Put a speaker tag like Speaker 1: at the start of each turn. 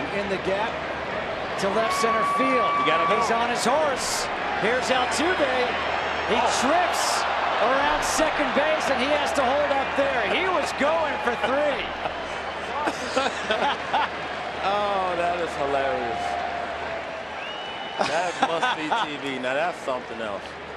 Speaker 1: in the gap to left center field. He's on his horse. Here's Altuve. He trips around second base, and he has to hold up there. He was going for 3.
Speaker 2: Oh, that is hilarious. That must be TV. Now that's something else.